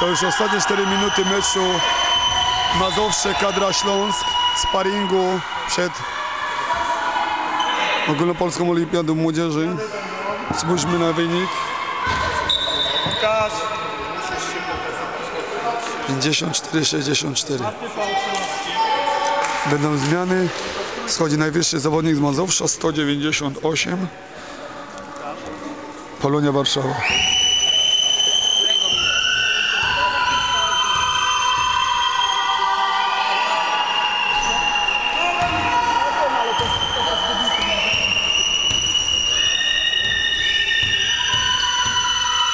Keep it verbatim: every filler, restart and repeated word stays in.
To już ostatnie cztery minuty meczu Mazowsze Kadra Śląsk, sparingu przed Ogólnopolską Olimpiadą Młodzieży. Spójrzmy na wynik. pięćdziesiąt cztery sześćdziesiąt cztery. Będą zmiany. Schodzi najwyższy zawodnik z Mazowsza, sto dziewięćdziesiąt osiem. Polonia Warszawa.